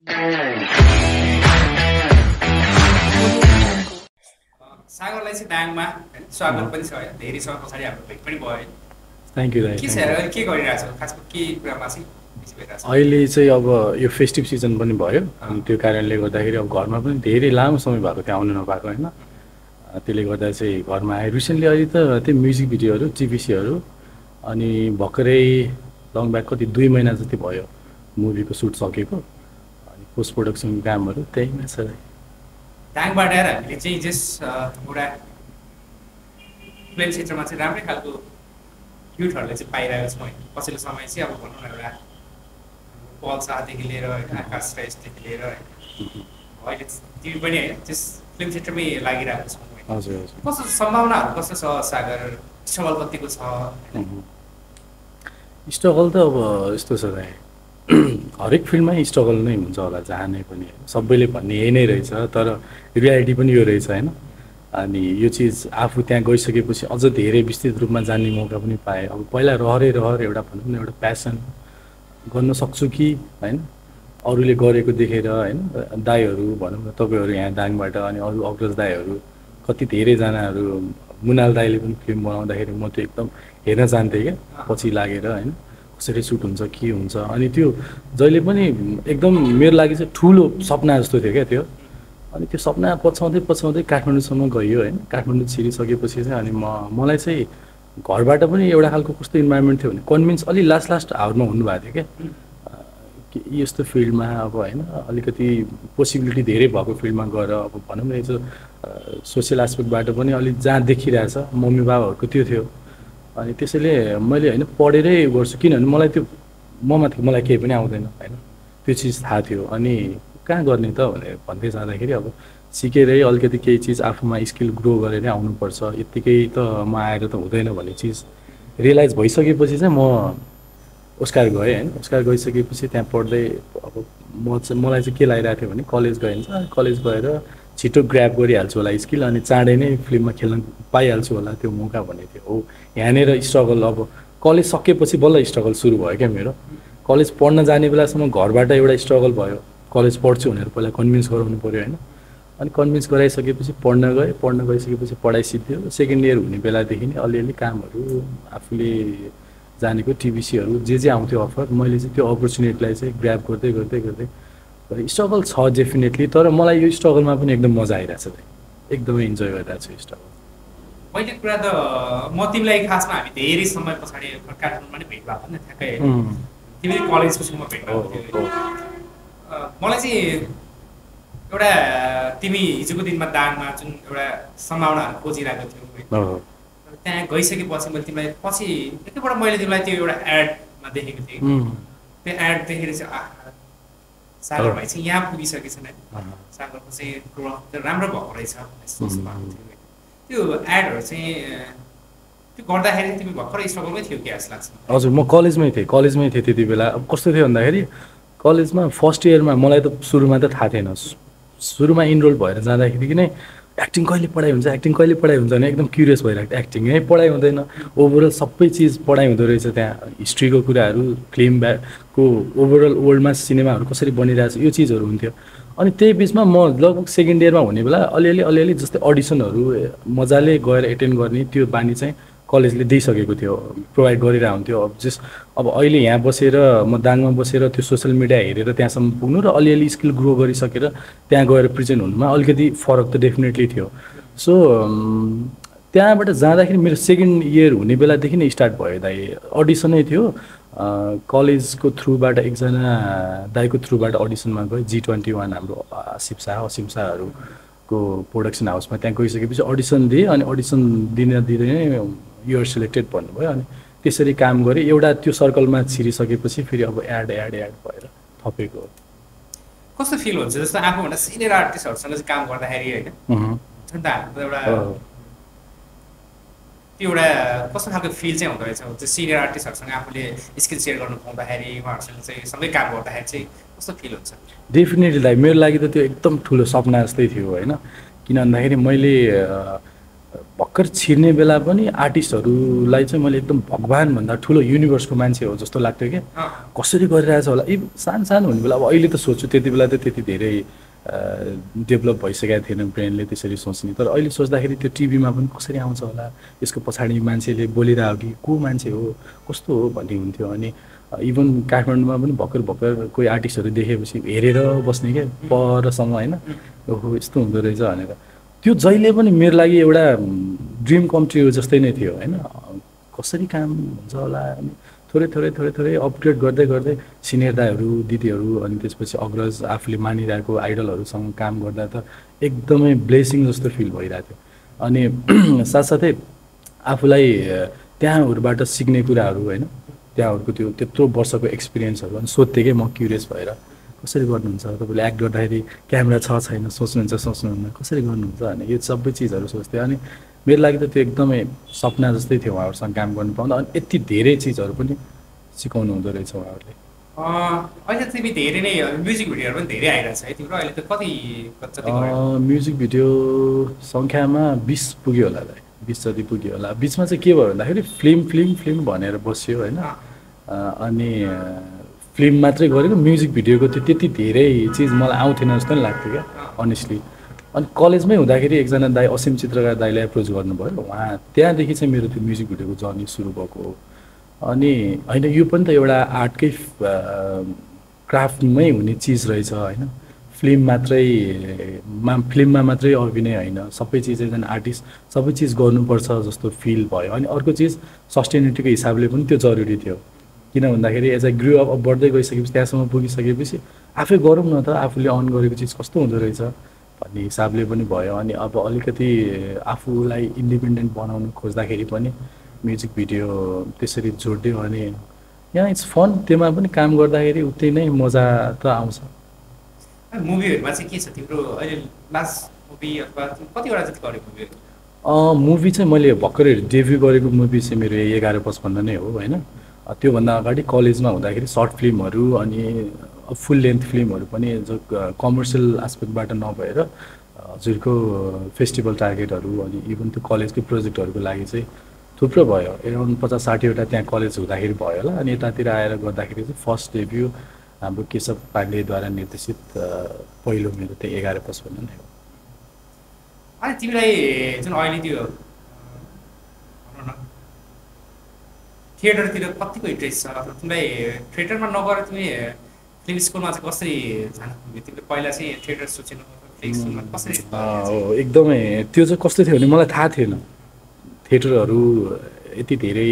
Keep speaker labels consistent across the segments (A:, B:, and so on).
A: सागरलाई चाहिँ दाङमा स्वागत पनि छ है, धेरै समय पछाडि हाम्रो भेट पनि भयो है।
B: थ्याङ्क यू दाइ।
A: के छ यार, के गरिरहेछ खासमा, के कुरामा चाहिँ बिजी भइरहेछ?
B: अहिले चाहिँ अब यो फेस्टिभ सिजन पनि भयो, अनि त्यो कारणले गर्दाखेरि अब घरमा पनि धेरै लामो समय भएको थियो आउनु नपाएको होइन। त्यसले गर्दा चाहिँ घरमा आएँ रिसेन्टली। अहिले त त्यो म्युजिक भिडियोहरू टिभिसीहरू, अनि भर्खरै लङ ब्याक कति 2 महिना जति भयो मुभीको सुट सकेको, अनि पोस्ट प्रोडक्सन कामहरू त्यहीमा छ।
A: दाङबाट आएर हामीले चाहिँ जस एउटा फिल्म क्षेत्रमा चाहिँ राम्रै खालको युथहरूले चाहिँ पाइरहेको छौँ होइन। पछिल्लो समय चाहिँ अब भनौँ न एउटा पल शाहदेखि लिएर होइन, आकाश श्रेष्ठदेखि लिएर होइन, अहिले तिमी पनि होइन त्यस फिल्म क्षेत्रमै लागिरहेको छौँ।
B: हजुर हजुर।
A: कस्तो सम्भावनाहरू कस्तो छ सागर, स्ट्रगल कतिको छ?
B: स्ट्रगल त अब यस्तो छ दाइ, हरेक फिल्डमै स्ट्रगल नै हुन्छ होला जहाँ नै पनि, सबैले भन्ने यही नै रहेछ, तर रियालिटी पनि यो रहेछ होइन। अनि यो चिज आफू त्यहाँ गइसकेपछि अझ धेरै विस्तृत रूपमा जान्ने मौका पनि पाएँ। अब पहिला रहर एउटा भनौँ न एउटा प्यासन गर्न सक्छु कि होइन, अरूले गरेको देखेर होइन, दाईहरू भनौँ न तपाईँहरू यहाँ दाङबाट अनि अरू अग्रज दाईहरू कति धेरैजनाहरू, मुनाल दाईले पनि फिल्म बनाउँदाखेरि म त्यो एकदम हेर्न जान्थेँ क्या, पछि लागेर होइन कसरी सुट हुन्छ के हुन्छ। अनि त्यो जहिले पनि एकदम मेरो लागि चाहिँ ठुलो सपना जस्तो थियो क्या त्यो। अनि त्यो सपना पछाउँदै काठमाडौँसम्म गयो होइन। काठमाडौँ छिरिसकेपछि चाहिँ अनि मलाई चाहिँ घरबाट पनि एउटा खालको कस्तो इन्भाइरोमेन्ट थियो भने कन्भिन्स अलि लास्ट आवरमा हुनुभएको थियो क्या, कि यस्तो फिल्डमा अब होइन अलिकति पोसिबिलिटी धेरै भएको फिल्डमा गएर अब भनौँ न यो सोसियल एस्पेक्टबाट पनि अलिक जहाँ देखिरहेछ मम्मी बाबाहरूको त्यो थियो। अनि त्यसैले मैले होइन पढेरै गर्छु, किनभने मलाई त्यो ममाथि मलाई केही पनि आउँदैन होइन, त्यो चिज थाहा थियो। अनि कहाँ गर्ने त भनेर भन्दै जाँदाखेरि अब सिकेरै अलिकति केही चिज आफूमा स्किल ग्रो गरेरै आउनुपर्छ, यत्तिकै त म आएर त हुँदैन भन्ने चिज रियलाइज भइसकेपछि चाहिँ म ओस्कार गएँ होइन। ओस्कार गइसकेपछि त्यहाँ पढ्दै अब मलाई चाहिँ के लागिरहेको थियो भने कलेज गइन्छ, कलेज गएर छिटो ग्र्याब गरिहाल्छु होला स्किल, अनि चाँडै नै फिल्ममा खेल्न पाइहाल्छु होला त्यो मौका भन्ने थियो। हो यहाँनिर स्ट्रगल, अब कलेज सकेपछि बल्ल स्ट्रगल सुरु भयो क्या मेरो। कलेज पढ्न जाने बेलासम्म घरबाट एउटा स्ट्रगल भयो, कलेज पढ्छु भनेर पहिला कन्भिन्स गराउनु पऱ्यो होइन। अनि कन्भिन्स गराइसकेपछि पढ्न गइसकेपछि पढाइ सिद्धियो। सेकेन्ड इयर हुने बेलादेखि नै अलिअलि कामहरू आफूले जानेको टिभिसीहरू जे आउँथ्यो अफर, मैले चाहिँ त्यो अपर्च्युनिटीलाई चाहिँ ग्र्याब गर्दै स्ट्रगल छ डेफिनेटली, तर मलाई यो स्ट्रगलमा पनि एकदम मजा आइरहेछ, एकदमै इन्जोय गरिरहेको छु स्ट्रगल।
A: पहिलो कुरा त म तिमीलाई खासमा हामी धेरै समय पछाडि काठमाडौँमा नै भेट भएको नि ठ्याक्कै, तिमी कलेजको छेउमा भेट भएको थियो। मलाई चाहिँ एउटा तिमी हिजोको दिनमा दाङमा जुन एउटा सम्भावनाहरू खोजिरहेको थियौ, त्यहाँ गइसकेपछि मैले तिमीलाई पछि एकैपल्ट मैले तिमीलाई त्यो एउटा एडमा देखेको थिएँ। त्यो एड देखेर चाहिँ सागर भाइ चाहिँ यहाँ पुगिसकेछन् होइन, सागरको चाहिँ ग्रोथ राम्रो भएको रहेछ सोच्नु भएको थियो। त्यो एडहरू चाहिँ त्यो गर्दाखेरि तिमी भर्खरै स्ट्रगलमै थियो कि जस्तो लाग्छ?
B: हजुर, म कलेजमै थिएँ त्यति बेला। अब कस्तो थियो भन्दाखेरि कलेजमा फर्स्ट इयरमा मलाई त सुरुमा त थाहा थिएन, सुरुमा इनरोल भएर जाँदाखेरि नै एक्टिङ कहिले पढाइ हुन्छ भने एकदम क्युरियस भइरहेको थियो। एक्टिङ यहीँ पढाइ हुँदैन, ओभरअल सबै चिज पढाइ हुँदो रहेछ त्यहाँ, हिस्ट्रीको कुराहरू, फिल्मको ओभरअल वर्ल्डमा सिनेमाहरू कसरी बनिरहेछ यो चिजहरू हुन्थ्यो। अनि त्यही बिचमा म लगभग सेकेन्ड इयरमा हुने बेला अलिअलि जस्तै अडिसनहरू मजाले गएर एटेन्ड गर्ने त्यो बानी चाहिँ कलेजले दिइसकेको थियो, प्रोभाइड गरिरहेको हुन्थ्यो। अब अहिले यहाँ बसेर म दाङमा बसेर त्यो सोसियल मिडिया हेरेर त्यहाँसम्म पुग्नु र अलिअलि स्किल ग्रो गरिसकेर त्यहाँ गएर प्रेजेन्ट हुनुमा अलिकति फरक त डेफिनेटली थियो। सो त्यहाँबाट जाँदाखेरि मेरो सेकेन्ड इयर हुने बेलादेखि नै स्टार्ट भयो दाइ, अडिसनै थियो। कलेजको थ्रुबाट एकजना दाईको थ्रुबाट अडिसनमा गएँ, G21 हाम्रो असिम शाहहरूको प्रोडक्सन हाउसमा। त्यहाँ गइसकेपछि अडिसन दिएँ, अनि अडिसन दिँदै नै युआर सिलेक्टेड भन्नुभयो। अनि त्यसरी काम गरेँ, एउटा त्यो सर्कलमा छिरिसकेपछि फेरि अब एड भएर थपेको।
A: कस्तो फिल हुन्छ जस्तो आफूभन्दा सिनियर आर्टिस्टहरूसँग चाहिँ काम गर्दाखेरि होइन, अन्त हाम्रो एउटा त्यो एउटा कस्तो खालको फिल चाहिँ हुँदो रहेछ त्यो सिनियर आर्टिस्टहरूसँग आफूले स्किल सेयर गर्नु पाउँदाखेरि, उहाँहरूसँग चाहिँ सँगै काम गर्दाखेरि चाहिँ कस्तो फिल हुन्छ?
B: डेफिनेटली दाइ, मेरो लागि त त्यो एकदम ठुलो सपना जस्तै थियो होइन। किन भन्दाखेरि मैले भर्खर छिर्ने बेला पनि आर्टिस्टहरूलाई चाहिँ मैले एकदम भगवान्भन्दा ठुलो युनिभर्सको मान्छे हो जस्तो लाग्थ्यो क्या कसरी गरिरहेछ होला सानो सानो हुने बेला अब अहिले त सोच्छु त्यति बेला त त्यति धेरै डेभलप भइसकेको थिएन ब्रेनले त्यसरी सोच्ने तर अहिले सोच्दाखेरि त्यो टिभीमा पनि कसरी आउँछ होला यसको पछाडि मान्छेले बोलिरहेको कि को मान्छे हो कस्तो हो भन्ने हुन्थ्यो अनि इभन काठमाडौँमा पनि भर्खर भर्खर कोही आर्टिस्टहरू देखेपछि हेरेर बस्ने क्या परसँग होइन ओहो यस्तो हुँदो रहेछ भनेर त्यो जहिले पनि मेरो लागि एउटा ड्रिम कम ट्रु जस्तै नै थियो होइन कसरी काम हुन्छ होला अनि थोरै थोरै थोरै थोरै अपग्रेड गर्दै गर्दै सिनियर दाइहरू दिदीहरू अनि त्यसपछि अग्रज आफूले मानिरहेको आइडलहरूसँग काम गर्दा त एकदमै ब्लेसिङ जस्तो फिल भइरहेको थियो अनि साथसाथै आफूलाई त्यहाँहरूबाट सिक्ने कुराहरू होइन त्यहाँहरूको त्यो त्यत्रो वर्षको एक्सपिरियन्सहरू अनि सोध्थेँ कि म क्युरियस भएर कसरी गर्नुहुन्छ तपाईँले एक्ट गर्दाखेरि क्यामेरा छ छैन सोच्नुहुन्छ सोच्नुहुन्न कसरी गर्नुहुन्छ भने यो सबै चिजहरू सोच्थेँ अनि मेरो लागि त त्यो एकदमै सपना जस्तै थियो उहाँहरूसँग काम गर्नु पाउँदा अनि यति धेरै चिजहरू पनि सिकाउनु हुँदो रहेछ उहाँहरूले
A: अहिले तिमी धेरै नै म्युजिक भिडियोहरू पनि धेरै आइरहेको छ है तिम्रो अहिले त कति
B: म्युजिक भिडियो सङ्ख्यामा 20 पुग्यो होला दाइ 20 जति पुग्यो होला बिचमा चाहिँ के भयो भन्दाखेरि फिल्म भनेर बस्यो होइन अनि फिल्म मात्रै गरेको म्युजिक भिडियोको त्यो त्यति धेरै चिज मलाई आउँथेन जस्तो नि लाग्थ्यो क्या अनेस्टली अनि कलेजमै हुँदाखेरि एकजना दाइ असीम चित्रकार दाइले एप्रोच गर्नुभयो उहाँ त्यहाँदेखि चाहिँ मेरो त्यो म्युजिक भिडियोको जर्नी सुरु भएको हो अनि होइन यो पनि त एउटा आर्टकै क्राफ्टमै हुने चिज रहेछ होइन फिल्ममा मात्रै अभिनय होइन सबै चिज एकजना आर्टिस्ट सबै चिज गर्नुपर्छ जस्तो फिल भयो अनि अर्को चिज सस्टेनिटीको हिसाबले पनि त्यो जरुरी थियो किन भन्दाखेरि एज अ ग्रो अप बढ्दै गइसकेपछि त्यहाँसम्म पुगिसकेपछि आफै गरौँ न त आफूले अन गरेको चिज कस्तो हुँदो रहेछ भन्ने हिसाबले पनि भयो अनि अब अलिकति आफूलाई इन्डिपेन्डेन्ट बनाउनु खोज्दाखेरि पनि म्युजिक भिडियो त्यसरी जोड्यो अनि यहाँ इट्स फन त्यसमा पनि काम गर्दाखेरि उतै नै मजा त आउँछ
A: मुभीहरूमा चाहिँ के छ तिम्रो अहिले लास्ट मुभी अथवा कतिवटा जति गरेको मुभीहरू
B: मुभी चाहिँ मैले भर्खरै डेब्यु गरेको मुभी चाहिँ मेरो 11-55 नै हो होइन त्योभन्दा अगाडि कलेजमा हुँदाखेरि सर्ट फिल्महरू अनि फुल लेन्थ फिल्महरू पनि जो कमर्सियल एस्पेक्टबाट नभएर हजुरको फेस्टिभल टार्गेटहरू अनि इभन त्यो कलेजकै प्रोजेक्टहरूको लागि चाहिँ थुप्रो भयो एराउन्ड 50-60वटा त्यहाँ कलेज हुँदाखेरि भयो होला अनि यतातिर आएर गर्दाखेरि चाहिँ फर्स्ट डेब्यु हाम्रो केशव पाण्डेद्वारा निर्देशित पहिलो मेरो त्यो 11-55 नै हो
A: अनि तिमीलाई जुन अहिले त्यो थिएटरतिर कतिको इन्ट्रेस्ट छ अथवा तिमीलाई थिएटरमा नगएर तिमी फिल्म स्कुलमा चाहिँ कसरी जानु पुग्यो तिमीले पहिला चाहिँ थिएटर सोचेन फिल्म स्कुलमा कसरी
B: एकदमै त्यो चाहिँ कस्तो थियो भने मलाई थाहा थिएन थिएटरहरू यति धेरै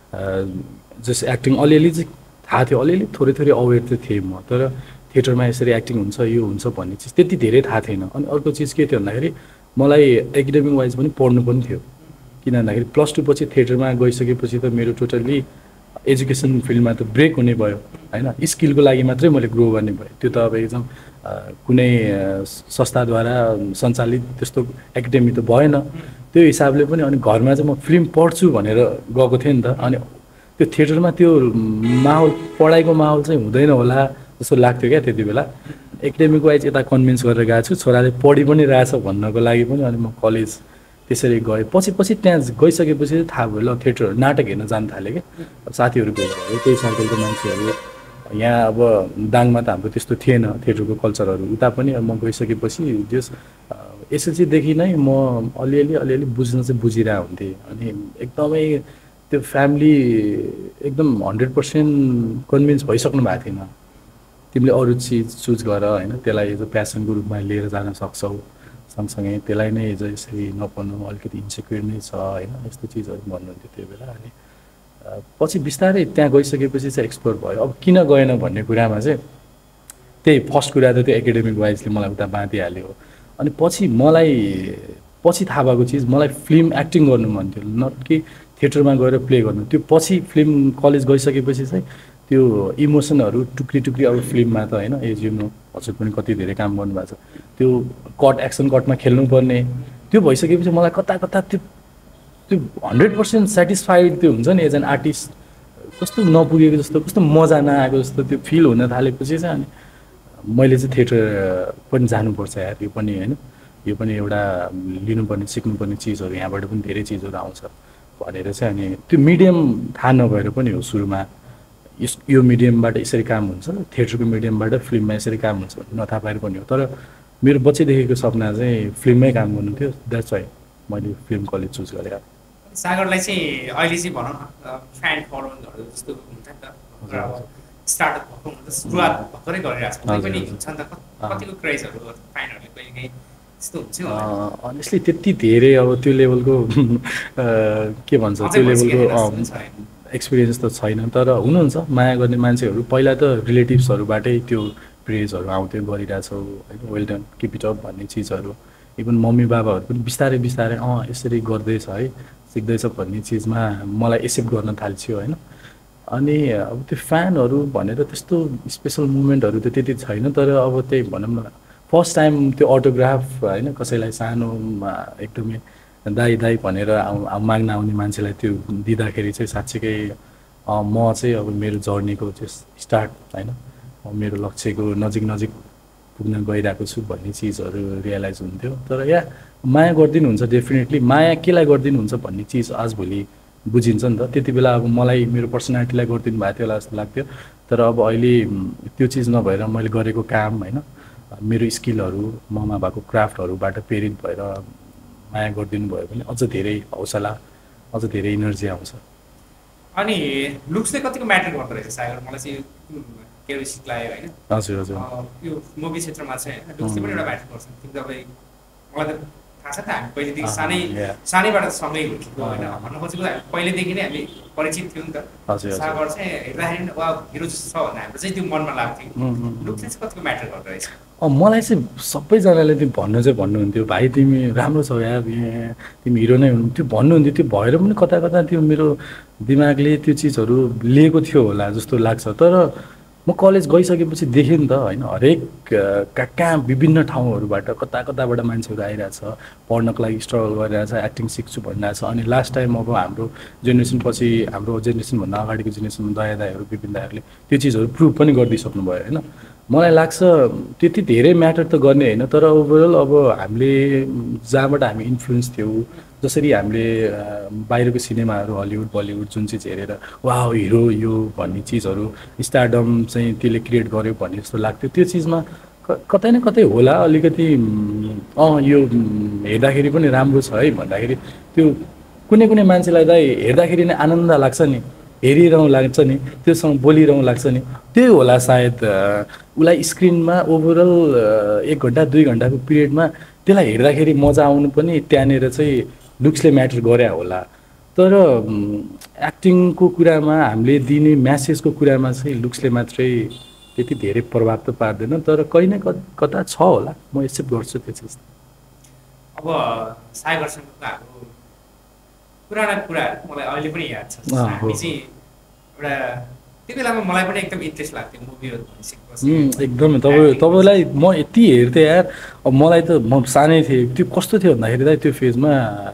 B: जस एक्टिङ अलिअलि चाहिँ थाहा थियो अलिअलि थोरै थोरै अवेर त थिएँ म तर थिएटरमा यसरी एक्टिङ हुन्छ यो हुन्छ भन्ने चिज त्यति धेरै थाहा थिएन अनि अर्को चिज के थियो भन्दाखेरि मलाई एकाडेमिक वाइज पनि पढ्नु पनि थियो किन भन्दाखेरि +2 पछि थिएटरमा गइसकेपछि त मेरो टोटल्ली एजुकेसन फिल्डमा त ब्रेक हुने भयो होइन स्किलको लागि मात्रै मैले ग्रो गर्ने भयो त्यो त अब एकदम कुनै संस्थाद्वारा सञ्चालित त्यस्तो एकाडेमी त भएन त्यो हिसाबले पनि अनि घरमा चाहिँ म फिल्म पढ्छु भनेर गएको थिएँ नि त अनि त्यो थिएटरमा त्यो माहौल पढाइको माहौल चाहिँ हुँदैन होला जस्तो लाग्थ्यो क्या त्यति बेला एकाडेमिक वाइज यता कन्भिन्स गरेर गएको छु छोराले पढि पनि रहेछ भन्नको लागि पनि अनि म कलेज त्यसरी गएँ पछि त्यहाँ गइसकेपछि थाहा भयो ल थिएटर नाटक हेर्न जान थालेँ क्या साथीहरू भेट भयो त्यही सर्कलको मान्छेहरू यहाँ अब दाङमा त हाम्रो त्यस्तो थिएन थिएटरको कल्चरहरू उता पनि अब म गइसकेपछि जस एसएलसीदेखि नै म अलिअलि बुझ्न चाहिँ बुझिरहेको हुन्थेँ अनि एकदमै त्यो फ्यामिली एकदम 100% कन्भिन्स भइसक्नु भएको थिएन तिमीले अरू चिज चुज गर होइन त्यसलाई एज अ प्यासनको रूपमा लिएर जान सक्छौ सँगसँगै त्यसलाई नै एज यसरी नपढ्नु अलिकति इन्सेक्युर नै छ होइन यस्तो चिजहरू भन्नुहुन्थ्यो त्यो बेला अनि पछि बिस्तारै त्यहाँ गइसकेपछि चाहिँ एक्सप्लोर भयो अब किन गएन भन्ने कुरामा चाहिँ त्यही फर्स्ट कुरा त त्यो एकाडेमिक वाइजले मलाई उता बाँधिहाल्यो अनि पछि थाहा भएको चिज मलाई फिल्म एक्टिङ गर्नु मन थियो नट कि थिएटरमा गएर प्ले गर्नु त्यो पछि फिल्म कलेज गइसकेपछि चाहिँ त्यो इमोसनहरू टुक्री अब फिल्ममा त होइन एज यु नो हजुर पनि कति धेरै काम गर्नुभएको छ त्यो एक्सन कटमा खेल्नुपर्ने त्यो भइसकेपछि मलाई कता त्यो 100% सेटिस्फाइड त्यो हुन्छ नि एज एन आर्टिस्ट कस्तो नपुगेको जस्तो कस्तो मजा नआएको जस्तो त्यो फिल हुन थालेपछि चाहिँ अनि मैले चाहिँ थिएटर पनि जानुपर्छ यार यो पनि होइन यो पनि एउटा लिनुपर्ने सिक्नुपर्ने चिजहरू यहाँबाट पनि धेरै चिजहरू आउँछ भनेर चाहिँ। अनि त्यो मिडियम थाहा नभएर पनि हो सुरुमा यो मिडियमबाट यसरी काम हुन्छ, थिएटरको मिडियमबाट फिल्ममा यसरी काम हुन्छ भन्ने नथाहा पाएर पनि हो। तर मेरो बच्चैदेखिको सपना चाहिँ फिल्ममै काम गर्नु थियो, द्याट्स वाइ मैले फिल्म कलेज चुज गरेँ।
A: सागरलाई चाहिँ अहिले चाहिँ भनौँ न फ्यान फलोइङहरू जस्तो हुन्छ नि त, स्टार्टअप भएको हुन्छ, सुरुवात भर्खरै गरिरहेको छ पनि हुन्छ नि त, कतिको क्रेजहरू फ्यानहरूले कहिले काहीँ त्यस्तो हुन्छ।
B: अनेस्टली त्यति धेरै अब त्यो लेभलको के भन्छ त्यो लेभलको एक्सपिरियन्स त छैन। तर हुनुहुन्छ माया गर्ने मान्छेहरू, पहिला त रिलेटिभ्सहरूबाटै त्यो प्रेजहरू आउँथ्यो, गरिरहेछौ होइन, well done, keep it up भन्ने चिजहरू। इभन मम्मी बाबाहरू पनि बिस्तारै बिस्तारै यसरी गर्दैछ है, सिक्दैछ भन्ने चिजमा मलाई एक्सेप्ट गर्न थाल्छियो होइन। अनि अब त्यो फ्यानहरू भनेर त्यस्तो स्पेसल मुमेन्टहरू त त्यति छैन। तर अब त्यही भनौँ न फर्स्ट टाइम त्यो अटोग्राफ होइन, कसैलाई सानोमा एकदमै दाई दाई भनेर माग्न आउने मान्छेलाई त्यो दिँदाखेरि चाहिँ साँच्चीकै म चाहिँ अब मेरो जर्नीको चाहिँ स्टार्ट होइन, मेरो लक्ष्यको नजिक नजिक पुग्न गइरहेको छु भन्ने चिजहरू रियलाइज हुन्थ्यो। तर माया गरिदिनुहुन्छ डेफिनेटली, माया केलाई गरिदिनुहुन्छ भन्ने चिज आजभोलि बुझिन्छ नि त। त्यति बेला अब मलाई मेरो पर्सनालिटीलाई गरिदिनु भएको थियो होला जस्तो लाग्थ्यो। तर अब अहिले त्यो चिज नभएर मैले गरेको काम होइन, मेरो स्किलहरू ममा भएको क्राफ्टहरूबाट प्रेरित भएर माया गरिदिनु भयो भने अझ धेरै हौसला, अझ धेरै इनर्जी आउँछ।
A: अनि लुक्स चाहिँ कतिको म्याटर गर्दो रहेछ सागर, मलाई चाहिँ क्युरियोसिटी लाग्यो होइन।
B: हजुर हजुर,
A: यो मुभी क्षेत्रमा चाहिँ होइन लुक्स पनि एउटा म्याटर गर्छ। तिमी तपाईँ मलाई त थाहा छ त, हामी पहिलेदेखि सानैबाट सँगै हुर्केको होइन, भन्न खोजेको हामी पहिलेदेखि नै हामी परिचित थियौँ नि त। सागर चाहिँ हेर्दाखेरि वा हिरो छ भन्दा हाम्रो चाहिँ त्यो मनमा लाग्थ्यो। लुक्स चाहिँ कतिको म्याटर गर्दो रहेछ।
B: मलाई चाहिँ सबैजनाले त्यो भन्नुहुन्थ्यो भाइ तिमी राम्रो छौ यार, तिमी हिरो नै हुनु, त्यो भन्नुहुन्थ्यो। त्यो भएर पनि कता कता त्यो मेरो दिमागले त्यो चिजहरू लिएको थियो होला जस्तो लाग्छ। तर म कलेज गइसकेपछि देखेँ नि त होइन, हरेक कहाँ विभिन्न ठाउँहरूबाट कता कताबाट मान्छेहरू आइरहेछ, पढ्नको लागि स्ट्रगल गरिरहेछ, एक्टिङ सिक्छु भनिरहेछ। अनि लास्ट टाइम अब हाम्रो जेनेरेसन पछि, हाम्रो जेनेरेसनभन्दा अगाडिको जेनेरेसनमा दया दाईहरू विपिन दाईहरूले त्यो चिजहरू प्रुभ पनि गरिदिइसक्नु भयो होइन। मलाई लाग्छ त्यति धेरै म्याटर त गर्ने होइन, तर ओभरअल अब हामीले जहाँबाट हामी इन्फ्लुएन्स थियौँ, जसरी हामीले बाहिरको सिनेमाहरू हलिउड बलिउड जुन चिज हेरेर वा हिरो यो भन्ने चिजहरू स्टारडम चाहिँ त्यसले क्रिएट गर्यो भन्ने जस्तो लाग्थ्यो। त्यो चिजमा कतै न कतै होला अलिकति यो हेर्दाखेरि पनि राम्रो छ है भन्दाखेरि त्यो कुनै कुनै मान्छेलाई त हेर्दाखेरि नै आनन्द लाग्छ नि, हेरिरहँ लाग्छ नि, त्योसँग बोलिरहँ लाग्छ नि, त्यही होला सायद उसलाई स्क्रिनमा ओभरअल 1 घन्टा 2 घन्टाको पिरियडमा त्यसलाई हेर्दाखेरि मजा आउनु पनि त्यहाँनिर चाहिँ लुक्सले म्याटर गरे होला। तर एक्टिङको कुरामा हामीले दिने म्यासेजको कुरामा चाहिँ लुक्सले मात्रै त्यति धेरै प्रभाव त पार्दैन। तर कहीँ न कता छ होला, म एक्सेप्ट गर्छु त्यो चिज।
A: अब सागरसँग हाम्रो पुराना कुराहरू मलाई अहिले पनि याद छ। हामी चाहिँ एउटा त्यो बेलामा मलाई पनि एकदम इन्ट्रेस्ट लाग्थ्यो मुभीहरू सिक्नु।
B: एकदमै तपाईँलाई म यति हेर्थेँ यार। अब मलाई त म सानै थिएँ, त्यो कस्तो थियो भन्दाखेरि त त्यो फेजमा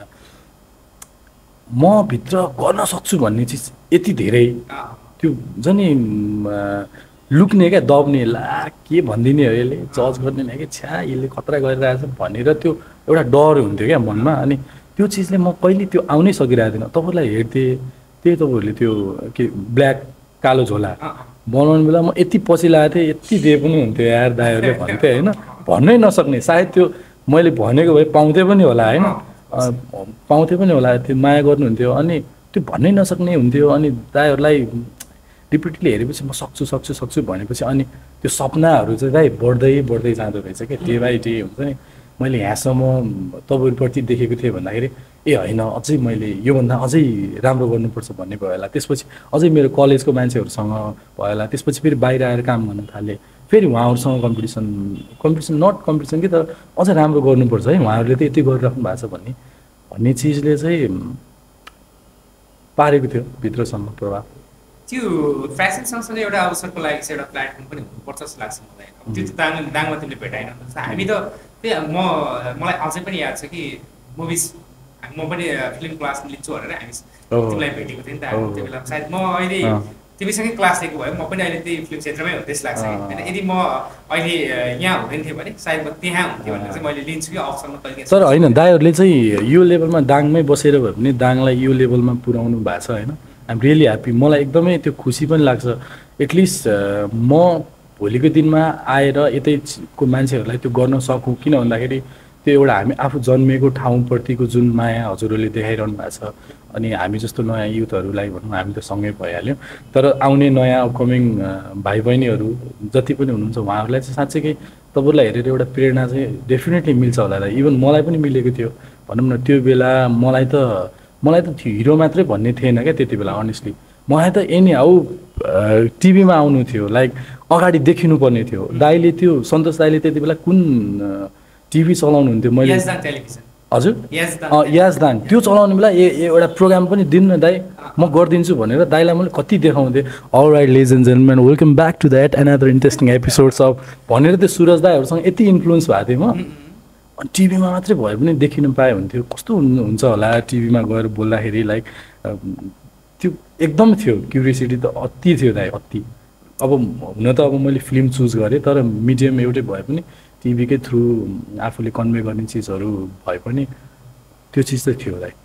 B: म भित्र गर्न सक्छु भन्ने चिज यति धेरै त्यो झन् लुक्ने क्या, दब्ने, ला के भनिदिने हो यसले, जज गर्ने कि छ्या यसले खतरा गरिरहेछ भनेर त्यो एउटा डर हुन्थ्यो क्या मनमा। अनि त्यो चिजले म कहिले त्यो आउनै सकिरहेको थिएन। तपाईँलाई हेर्थेँ, त्यही तपाईँहरूले त्यो के ब्ल्याक कालो झोला बनाउने बेला म यति पछि लागेको थिएँ, यति दिए पनि हुन्थ्यो यार दाइहरूले भन्थे होइन, भन्नै नसक्ने। सायद त्यो मैले भनेको भए पाउँथेँ पनि होला होइन, पाउँथेँ पनि होला, त्यो माया गर्नुहुन्थ्यो। अनि त्यो भन्नै नसक्ने हुन्थ्यो। अनि दाइहरूलाई रिपिटली हेरेपछि म सक्छु सक्छु सक्छु भनेपछि अनि त्यो सपनाहरू चाहिँ दाइ बढ्दै बढ्दै जाँदो रहेछ क्या, डे बाई डे हुन्छ नि। मैले यहाँसम्म तपाईँहरूप्रति देखेको थिएँ भन्दाखेरि ए होइन अझै मैले योभन्दा अझै राम्रो गर्नुपर्छ भन्ने भयो होला। त्यसपछि अझै मेरो कलेजको मान्छेहरूसँग भयो होला, त्यसपछि फेरि बाहिर आएर काम गर्न थालेँ, फेरि उहाँहरूसँग कम्पिटिसन नट कम्पिटिसन कि, तर अझै राम्रो गर्नुपर्छ है, उहाँहरूले त यति गरिराख्नु भएको छ भन्ने चिजले चाहिँ पारेको थियो भित्रसम्म प्रभाव।
A: त्यो फेसन सँगसँगै एउटा अवसरको लागि चाहिँ एउटा प्लेटफर्म पनि हुनुपर्छ जस्तो लाग्छ मलाई। त्यो त दाङमा तिमीले भेटाएन, हामी त त्यही मलाई अझै पनि याद छ कि मुभिज म पनि फिल्म क्लास लिन्छु भनेर हामी तिमीलाई भेटेको थिएँ नि त त्यो बेला। सायद म अहिले तिमीसँगै क्लास लिएको भए म पनि अहिले त्यही फिल्म क्षेत्रमै हो त्यस लाग्छ होइन यदि म अहिले यहाँ हुँदैन थिएँ भने सायद म त्यहाँ हुन्थ्यो भनेर चाहिँ मैले लिन्छु कि अप्सनमा कहिले
B: तर होइन दाइहरूले चाहिँ यो लेभलमा दाङमै बसेर भए पनि दाङलाई यो लेभलमा पुर्याउनु भएको छ होइन आइएम रियली ह्याप्पी मलाई एकदमै त्यो खुसी पनि लाग्छ एटलिस्ट म भोलिको दिनमा आएर यतैको मान्छेहरूलाई त्यो गर्न सकौँ किन भन्दाखेरि त्यो एउटा हामी आफू जन्मेको ठाउँप्रतिको जुन माया हजुरहरूले देखाइरहनु भएको छ अनि हामी जस्तो नयाँ युथहरूलाई भनौँ हामी त सँगै भइहाल्यौँ तर आउने नयाँ अपकमिङ भाइ बहिनीहरू जति पनि हुनुहुन्छ उहाँहरूलाई चाहिँ साँच्चैकै तपाईँलाई हेरेर एउटा प्रेरणा चाहिँ डेफिनेटली मिल्छ होला र इभन मलाई पनि मिलेको थियो भनौँ न त्यो बेला मलाई त थियो हिरो मात्रै भन्ने थिएन क्या त्यति बेला अनेस्टली मलाई त एनी हाउ टिभीमा आउनु थियो लाइक अगाडि देखिनु पर्ने थियो दाइले त्यो सन्तोष दाइले त्यति बेला कुन टिभी चलाउनुहुन्थ्यो मैले हजुर याजदाङ त्यो चलाउने बेला एउटा प्रोग्राम पनि दिनु न दाइ म गरिदिन्छु भनेर दाइलाई मैले कति देखाउँथेँ all right ladies and gentlemen welcome back to that another interesting episodes of भनेर त्यो सुरज दाइहरूसँग यति इन्फ्लुएन्स भएको थिएँ म अनि टिभीमा मात्रै भए पनि देखिनु पाए हुन्थ्यो कस्तो हुन्छ होला टिभीमा गएर बोल्दाखेरि लाइक त्यो एकदम थियो क्युरियोसिटी त अति थियो दाइ अति अब हुन त अब मैले फिल्म चुज गरेँ तर मिडियम एउटै भए पनि टिभीकै थ्रु आफूले कन्भे गर्ने चिजहरू भए पनि त्यो चिज त थियो दाइ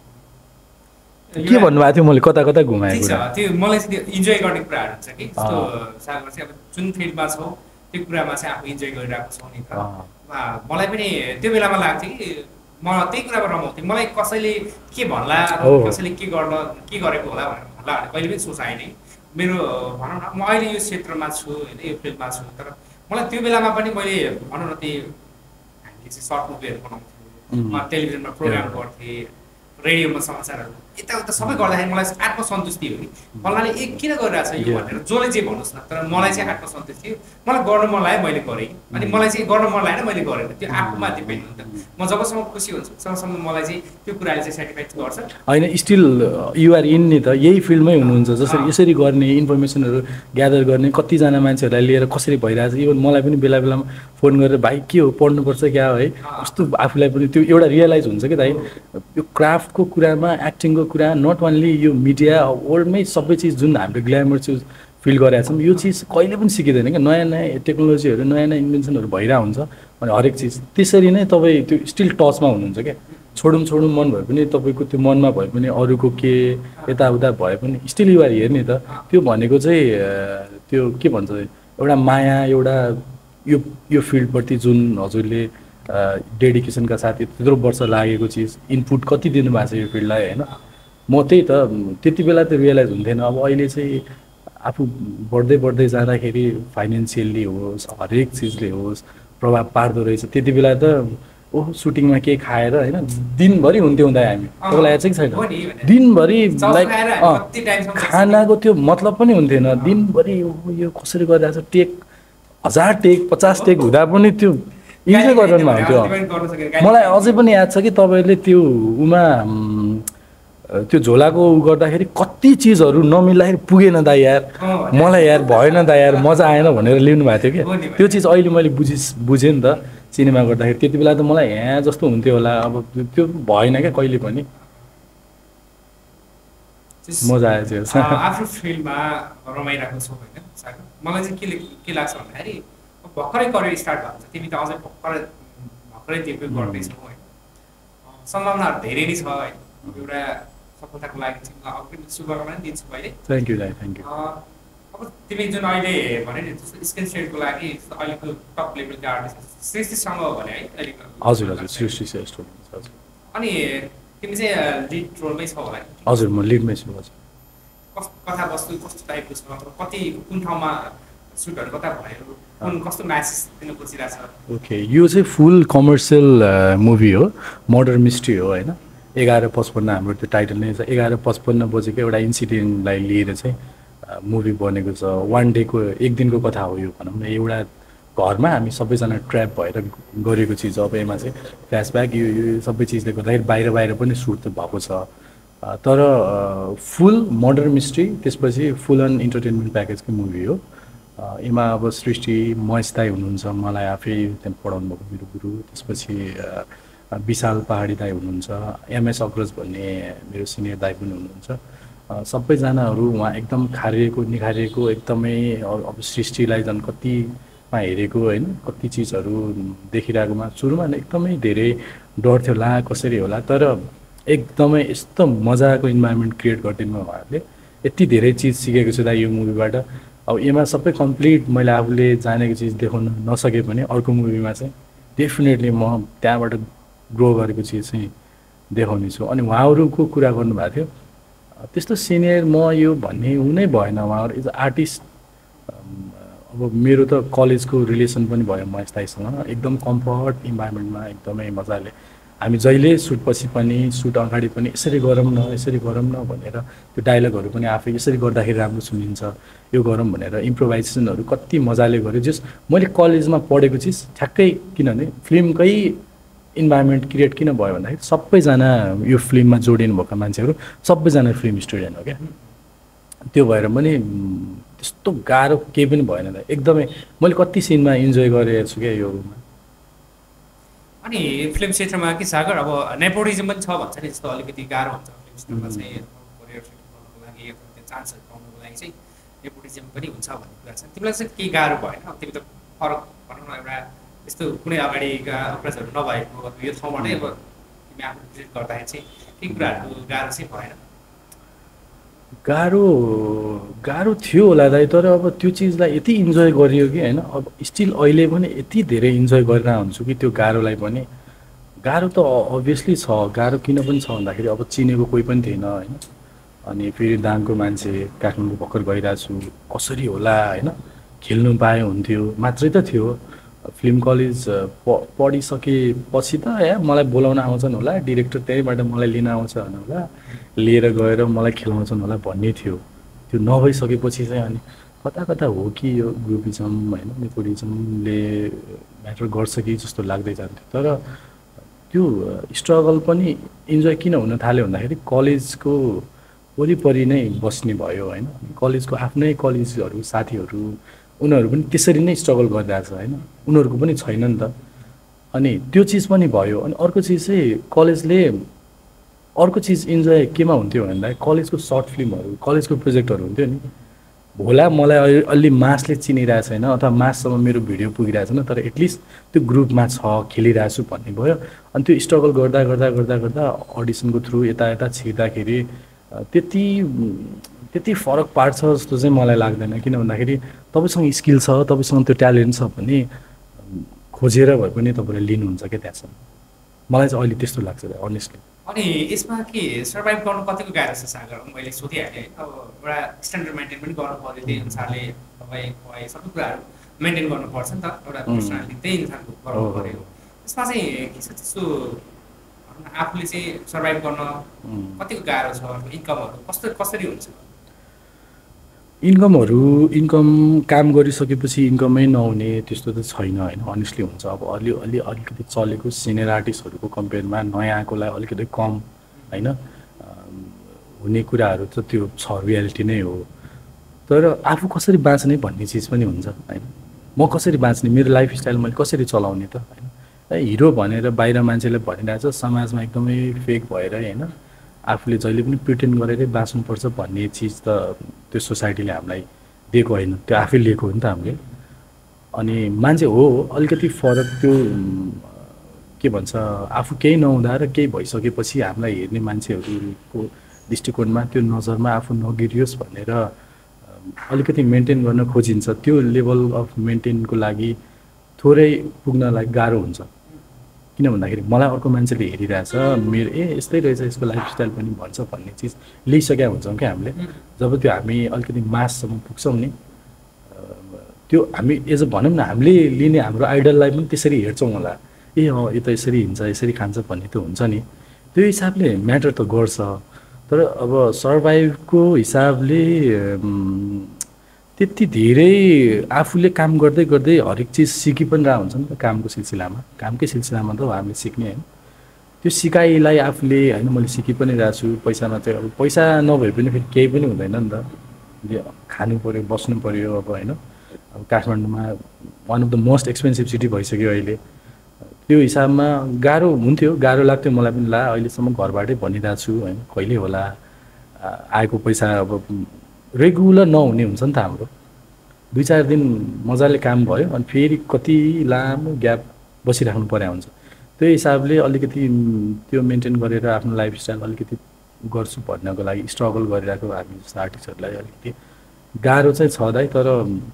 B: के भन्नुभएको थियो मैले कता कता घुमाएको
A: त्यो मलाई चाहिँ इन्जोय गर्ने कुराहरू हुन्छ कि जस्तो सागर चाहिँ अब जुन फिल्डमा छौ त्यो कुरामा चाहिँ आफू इन्जोय गरिरहेको छौ नि त मलाई पनि त्यो बेलामा लाग्थ्यो कि म त्यही कुरामा रमाउँथेँ मलाई कसैले के भन्ला कसैले के गरेको होला भनेर भन्ला भने कहिले पनि सोचाएँ नि मेरो भनौँ न म अहिले यो क्षेत्रमा छु होइन यो फिल्डमा छु तर मलाई त्यो बेलामा पनि मैले भनौँ न त्यही हामीले चाहिँ सर्ट मुभीहरू बनाउँथ्यौँ टेलिभिजनमा प्रोग्राम गर्थेँ रेडियोमा समाचारहरू यताउता सबै गर्दाखेरि मलाई आत्मसन्तुष्टि हो कि फल्नाले किन गरिरहेको छ यो भनेर जसले जे भन्नुहोस् न तर मलाई चाहिँ आत्मसन्तुष्टि थियो मलाई गर्न मन लाग्यो मैले गरेँ अनि मलाई चाहिँ गर्न मन लागेन मैले गरेन त्यो आफूमा डिपेन्ड हुन्छ म जबसम्म खुसी हुन्छु तबसम्म मलाई चाहिँ त्यो कुराले चाहिँ सेटिस्फाइड गर्छ
B: होइन स्टिल युआर इन नि त यही फिल्डमै हुनुहुन्छ जसरी यसरी गर्ने इन्फर्मेसनहरू ग्यादर गर्ने कतिजना मान्छेहरूलाई लिएर कसरी भइरहेछ इभन मलाई पनि बेला बेलामा फोन गरेर भाइ के हो पढ्नुपर्छ क्या है कस्तो आफूलाई पनि त्यो एउटा रियलाइज हुन्छ कि दाइ यो क्राफ्टको कुरामा एक्टिङको कुरा नट ओन्ली यो मिडिया वर्ल्डमै सबै चिज जुन हामीले ग्ल्यामर चिज फिल गरेका छौँ यो चिज कहिले पनि सिकिँदैन क्या नयाँ नयाँ टेक्नोलोजीहरू नयाँ नयाँ इन्भेन्सनहरू भइरहेको हुन्छ अनि हरेक चिज त्यसरी नै तपाईँ त्यो स्टिल टचमा हुनुहुन्छ क्या छोडौँ मन भए पनि तपाईँको त्यो मनमा भए पनि अरूको के यताउता भए पनि स्टिल युआर हियर नि त त्यो भनेको चाहिँ त्यो के भन्छ एउटा माया एउटा यो फिल्डप्रति जुन हजुरले डेडिकेसनका साथ त्यत्रो वर्ष लागेको चिज इनपुट कति दिनुभएको छ यो फिल्डलाई होइन म त्यही त त्यति बेला त रियलाइज हुन्थेन अब अहिले चाहिँ आफू बढ्दै जाँदाखेरि फाइनेन्सियल्ली होस् हरेक चिजले होस् प्रभाव पार्दो रहेछ त्यति बेला त ओहो सुटिङमा केही खाएर होइन दिनभरि हुन्थ्यौँ दाइ हामी तपाईँलाई याद छ कि छैन दिनभरि लाइक खानाको त्यो मतलब पनि हुन्थेन दिनभरि यो कसरी गरिरहेको छ टेक 1000 टेक 50 टेक हुँदा पनि त्यो इन्जोय गरिरहनु भएको थियो मलाई अझै पनि याद छ कि तपाईँले त्यो उमा त्यो झोलाको गर्दाखेरि कति चिजहरू नमिल्दाखेरि पुगेन दाइ यार मलाई यार भएन दाइ यार मजा आएन भनेर ल्याउनु भएको थियो क्या त्यो चिज अहिले मैले बुझेँ नि त सिनेमा गर्दाखेरि त्यति बेला त मलाई यहाँ जस्तो हुन्थ्यो होला अब त्यो भएन क्या कहिले पनि मजा आयो
A: आफ्नो फिल्डमा रमाइरहेको छौ होइन मलाई चाहिँ के लाग्छ भन्दाखेरि भर्खरै करियर स्टार्ट भएको छ तिमी त अझै भर्खरै त्यो गर्दैछौ होइन सम्भावनाहरू धेरै नै छ होइन एउटा सफलताको लागि चाहिँ अग्रिम शुभकामना दिन्छु मैले
B: थ्याङ्क यू दाइ थ्याङ्क यू
A: अब तिमी जुन अहिले भने नि स्क्रिन सेटको लागि अहिलेको टप लेभलका आर्टिस्ट सृष्टिसँग भने है अहिलेको
B: हजुर सृष्टि श्रेष्ठ हजुर
A: अनि तिमी चाहिँ लिड रोलमै छौ होला
B: हजुर म लिडमै छु हजुर
A: कथा वस्तु कस्तो टाइपको छ कति कुन ठाउँमा सुटहरू कता भयो कुन कस्तो म्यासेज दिन खोजिरहेको छ
B: ओके यो चाहिँ फुल कमर्सियल मुभी हो मर्डर मिस्ट्री हो होइन 11:55 हाम्रो त्यो टाइटल नै छ 11:55 बजेको एउटा इन्सिडेन्टलाई लिएर चाहिँ मुभी बनेको छ वान डेको एक दिनको कथा हो यो भनौँ न एउटा घरमा हामी सबैजना ट्र्याप भएर गरेको चिज अब यसमा चाहिँ फ्ल्यासब्याक यो सबै चिजले गर्दाखेरि बाहिर पनि सुट त भएको छ तर फुल मर्डर मिस्ट्री त्यसपछि फुल अन इन्टरटेनमेन्ट प्याकेजको मुभी हो यसमा अब सृष्टि महेश दाई हुनुहुन्छ मलाई आफै त्यहाँ पढाउनु भएको मेरो गुरु त्यसपछि विशाल पहाडी दाई हुनुहुन्छ एमएस अग्रज भन्ने मेरो सिनियर दाई पनि हुनुहुन्छ सबैजनाहरू उहाँ एकदम खारिएको निखारिएको एकदमै अब सृष्टिलाई झन् कतिमा हेरेको होइन कति चिजहरू देखिरहेकोमा सुरुमा एकदमै धेरै डर थियो ला कसरी होला तर एकदमै यस्तो मजाको इन्भाइरोमेन्ट क्रिएट गरिदिनु उहाँहरूले यति धेरै चिज सिकेको छु दा यो मुभीबाट अब यसमा सबै कम्प्लिट मैले आफूले जानेको चिज देखाउन नसके पनि अर्को मुभीमा चाहिँ डेफिनेटली म त्यहाँबाट ग्रो गरेको चिज चाहिँ देखाउने छु अनि उहाँहरूको कुरा गर्नुभएको थियो त्यस्तो सिनियर म यो भन्ने हुनै भएन उहाँहरू एज अ आर्टिस्ट अब मेरो त कलेजको रिलेसन पनि भयो महेशदाईसँग एकदम कम्फर्ट इन्भाइरोमेन्टमा एकदमै मजाले हामी जहिले सुटपछि पनि सुट अगाडि पनि यसरी गरौँ न भनेर त्यो डायलगहरू पनि आफै यसरी गर्दाखेरि राम्रो सुनिन्छ यो गरौँ भनेर इम्प्रोभाइजेसनहरू कति मजाले गर्यो जस मैले कलेजमा पढेको चिज ठ्याक्कै किनभने फिल्मकै इन्भाइरोमेन्ट क्रिएट किन भयो भन्दाखेरि सबैजना यो फिल्ममा जोडिनु भएको मान्छेहरू सबैजना फिल्म स्टुडेन्ट हो क्या त्यो भएर पनि त्यस्तो गाह्रो केही पनि भएन एकदमै मैले कति सिनमा इन्जोय गरेको छु क्या यो
A: अनि फिल्म क्षेत्रमा के सागर अब नेपोटिजम पनि छ भन्छ नि जस्तो अलिकति गाह्रो हुन्छ फिल्म क्षेत्रमा चाहिँ करियर सेट गर्नको लागि अथवा त्यो चान्सहरू पाउनको लागि चाहिँ नेपोटिजम पनि हुन्छ भन्ने कुरा छ तिमीलाई चाहिँ केही गाह्रो भएन तिमी त फरक भनौँ न एउटा यस्तो कुनै अगाडिका अप्रोचहरू नभएको अथवा यो ठाउँबाटै अब तिमी आफ्नो भिजिट गर्दाखेरि चाहिँ केही कुराहरूको गाह्रो चाहिँ भएन
B: गाह्रो थियो होला दाइ तर अब त्यो चिजलाई यति इन्जोय गरियो कि होइन अब स्टिल अहिले पनि यति धेरै इन्जोय गरेर हुन्छु कि त्यो गाह्रोलाई पनि गाह्रो त अभियसली छ गाह्रो किन पनि छ भन्दाखेरि अब चिनेको कोही पनि थिएन होइन अनि फेरि दाङको मान्छे काठमाडौँ भर्खर गइरहेको छु कसरी होला होइन खेल्नु पाए हुन्थ्यो मात्रै त थियो फिल्म कलेज पढिसकेपछि त मलाई बोलाउन आउँछन् होला डिरेक्टर त्यहीँबाट मलाई लिन आउँछ होला लिएर गएर मलाई खेलाउँछन् होला भन्ने थियो त्यो नभइसकेपछि चाहिँ अनि कता कता हो कि यो ग्रुपिजम होइन नेपोटिजमले म्याटर गर्छ कि जस्तो लाग्दै जान्थ्यो तर त्यो स्ट्रगल पनि इन्जोय किन हुन थाल्यो भन्दाखेरि कलेजको वरिपरि नै बस्ने भयो होइन कलेजको आफ्नै कलेजहरू साथीहरू उनीहरू पनि त्यसरी नै स्ट्रगल गरिरहेछ होइन उनीहरूको पनि छैन नि त अनि त्यो चिज पनि भयो अनि अर्को चिज चाहिँ कलेजले अर्को चिज इन्जोय केमा हुन्थ्यो भन्दा कलेजको सर्ट फिल्महरू कलेजको प्रोजेक्टहरू हुन्थ्यो नि होला मलाई अलि मासले चिनिरहेको छैन अथवा माससम्म मेरो भिडियो पुगिरहेको छैन तर एटलिस्ट त्यो ग्रुपमा छ खेलिरहेको छु भन्ने भयो अनि त्यो स्ट्रगल गर्दा गर्दा गर्दा गर्दा अडिसनको थ्रु यता यता छिर्दाखेरि त्यति फरक पार्छ जस्तो चाहिँ मलाई लाग्दैन किन भन्दाखेरि तपाईँसँग स्किल छ तपाईँसँग त्यो ट्यालेन्ट छ भने खोजेर भए पनि तपाईँले लिनुहुन्छ क्या त्यहाँसम्म मलाई चाहिँ अहिले त्यस्तो लाग्छ अनेस्टली
A: अनि यसमा के सर्भाइभ गर्नु कतिको गाह्रो छ सागर मैले सोधिहालेँ अब एउटा स्ट्यान्डर्ड मेन्टेन पनि गर्नु पऱ्यो त्यही अनुसारले तपाईँ खुवाई सबै कुराहरू मेन्टेन गर्नुपर्छ नि त एउटा पर्सनालिटी त्यही इन्सानको गर्नु पऱ्यो यसमा चाहिँ के छ त्यस्तो आफूले चाहिँ सर्भाइभ गर्न कतिको गाह्रो छ इन्कमहरू कसरी हुन्छ
B: इन्कम काम गरिसकेपछि इन्कमै नहुने त्यस्तो त छैन होइन अनेस्टली हुन्छ अब अलिकति चलेको सिनियर आर्टिस्टहरूको कम्पेयरमा नयाँ आएकोलाई अलिकति कम होइन हुने कुराहरू त त्यो छ रियालिटी नै हो तर आफू कसरी बाँच्ने भन्ने चिज पनि हुन्छ होइन म कसरी बाँच्ने मेरो लाइफस्टाइल मैले कसरी चलाउने त होइन हिरो भनेर बाहिर मान्छेले भनिरहेछ समाजमा एकदमै फेक भएर होइन आफूले जहिले पनि प्रिटेन्ड गरेरै बाँच्नुपर्छ भन्ने चिज त त्यो सोसाइटीले हामीलाई दिएको होइन त्यो आफै लिएको हो नि त हामीले अनि मान्छे हो अलिकति फरक त्यो के भन्छ आफू केही नहुँदा र केही भइसकेपछि हामीलाई हेर्ने मान्छेहरूको दृष्टिकोणमा त्यो नजरमा आफू नगिरियोस् भनेर अलिकति मेन्टेन गर्न खोजिन्छ त्यो लेभल अफ मेन्टेनको लागि थोरै पुग्नलाई गाह्रो हुन्छ किन भन्दाखेरि मलाई अर्को मान्छेले हेरिरहेछ मेरो यस्तै रहेछ यसको लाइफस्टाइल पनि भन्छ भन्ने चिज लिइसकेका हुन्छौँ क्या हामीले जब त्यो हामी अलिकति माससम्म पुग्छौँ नि त्यो हामी एज अ भनौँ न हामीले लिने हाम्रो आइडललाई पनि त्यसरी हेर्छौँ होला यो त यसरी हिँड्छ यसरी खान्छ भन्ने त हुन्छ नि त्यो हिसाबले म्याटर त गर्छ तर अब सर्भाइभको हिसाबले त्यति धेरै आफूले काम गर्दै गर्दै हरेक चिज सिकि पनि रह हुन्छ नि त कामकै सिलसिलामा त हामीले सिक्ने होइन त्यो सिकाइलाई आफूले होइन मैले सिकि पनि रहेको छु पैसामा चाहिँ अब पैसा नभए पनि फेरि केही पनि हुँदैन नि त खानु पऱ्यो बस्नु पऱ्यो अब होइन अब काठमाडौँमा one of the most expensive city भइसक्यो अहिले त्यो हिसाबमा गाह्रो हुन्थ्यो गाह्रो लाग्थ्यो मलाई पनि ला अहिलेसम्म घरबाटै भनिरहेको छु होइन कहिले होला आएको पैसा अब रेगुलर नहुने हुन्छ नि त हाम्रो 2-4 दिन मजाले काम भयो अनि फेरि कति लामो ग्याप बसिराख्नु पर्या हुन्छ त्यो हिसाबले अलिकति त्यो मेन्टेन गरेर आफ्नो लाइफस्टाइल अलिकति गर्छु भन्नको लागि स्ट्रगल गरिरहेको हामी जस्तो आर्टिस्टहरूलाई अलिकति गाह्रो चाहिँ छ दाइ तर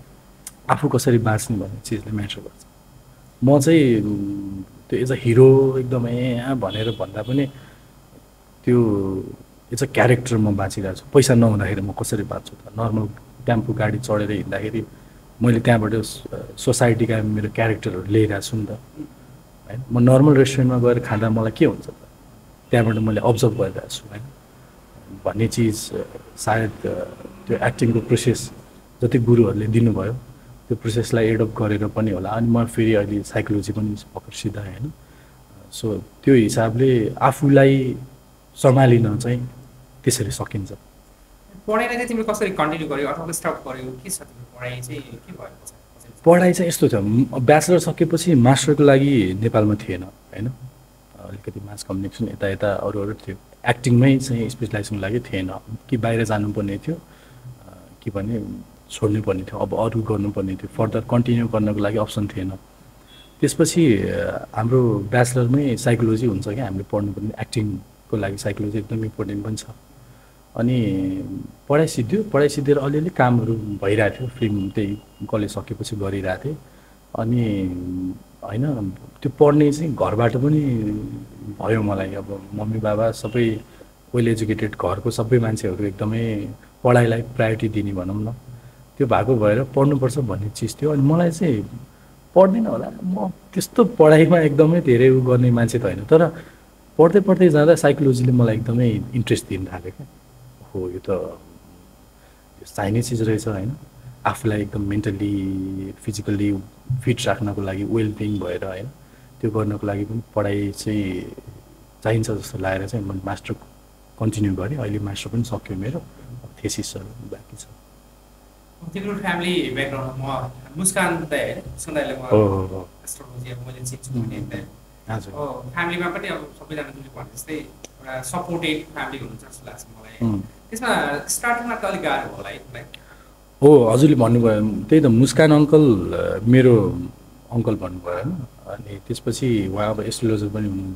B: आफू कसरी बाँच्ने भन्ने चिजले म्याटर गर्छ म चाहिँ त्यो एज अ हिरो एकदमै भनेर भन्दा पनि त्यो एज अ क्यारेक्टर म बाँचिरहेको छु पैसा नहुँदाखेरि म कसरी बाँच्छु त नर्मल टेम्पो गाडी चढेर हिँड्दाखेरि मैले त्यहाँबाट सोसाइटीका मेरो क्यारेक्टरहरू लिइरहेको छु नि त होइन म नर्मल रेस्टुरेन्टमा गएर खाँदा मलाई के हुन्छ त त्यहाँबाट मैले अब्जर्भ गरिरहेको छु होइन भन्ने चिज सायद त्यो एक्टिङको प्रोसेस जति गुरुहरूले दिनुभयो त्यो प्रोसेसलाई एडप्ट गरेर पनि होला अनि म फेरि अहिले साइकोलोजी पनि भर्खर सिधाएँ होइन सो त्यो हिसाबले आफूलाई सम्हालिन चाहिँ त्यसरी सकिन्छ
A: पढाइलाई चाहिँ तिमीले कसरी कन्टिन्यू गर्यो अथवा स्टप गर्यो के छ तिम्रो पढाइ चाहिँ के भयो
B: पढाइ चाहिँ यस्तो थियो ब्याचलर सकेपछि मास्टरको लागि नेपालमा थिएन होइन अलिकति मास कम्युनिकेसन यता अरू थियो एक्टिङमै चाहिँ स्पेसलाइजेसनको लागि थिएन कि बाहिर जानुपर्ने थियो कि भने छोड्नुपर्ने थियो अब अरू गर्नुपर्ने थियो फर्दर कन्टिन्यू गर्नको लागि अप्सन थिएन त्यसपछि हाम्रो ब्याचलरमै साइकोलोजी हुन्छ क्या हामीले पढ्नुपर्ने एक्टिङको लागि साइकोलोजी एकदम इम्पोर्टेन्ट पनि छ अनि पढाइ सिद्धिएर अलिअलि कामहरू भइरहेको थियो फिल्म त्यही कलेज सकेपछि गरिरहेको थिएँ अनि होइन त्यो पढ्ने चाहिँ घरबाट पनि भयो मलाई अब मम्मी बाबा सबै वेल एजुकेटेड घरको सबै मान्छेहरू एकदमै पढाइलाई प्रायोरिटी दिने भनौँ न त्यो भएको भएर पढ्नुपर्छ भन्ने चिज थियो अनि मलाई चाहिँ पढ्दिनँ होला म त्यस्तो पढाइमा एकदमै धेरै उ गर्ने मान्छे त होइन तर पढ्दै जाँदा साइकोलोजीले मलाई एकदमै इन्ट्रेस्ट दिन थाल्यो क्या हो यो त चाहिने चिज रहेछ होइन आफूलाई एकदम मेन्टली फिजिकल्ली फिट राख्नको लागि वेल बिङ भएर होइन त्यो गर्नको लागि पनि पढाइ चाहिँ चाहिन्छ जस्तो लागेर चाहिँ म मास्टर कन्टिन्यू गरेँ अहिले मास्टर पनि सक्यो मेरो थेसिसहरू बाँकी छ
A: तिम्रो फ्यामिली ब्याकग्राउन्ड म मुस्कान त होइन सुन्दाले म एस्ट्रोलोजी अब मैले चिन्छु भने
B: हजुर
A: फ्यामिलीमा पनि अब सबैजना जुन भने जस्तै एउटा सपोर्टेड फ्यामिली हुनुहुन्छ जस्तो लाग्छ मलाई त्यसमा स्टार्टिङमा त अलिक गाह्रो होला है
B: हो हजुरले भन्नुभयो त्यही त मुस्कान अङ्कल मेरो अङ्कल भन्नुभयो होइन अनि त्यसपछि उहाँ अब एस्ट्रोलोजर पनि हुनुहुन्छ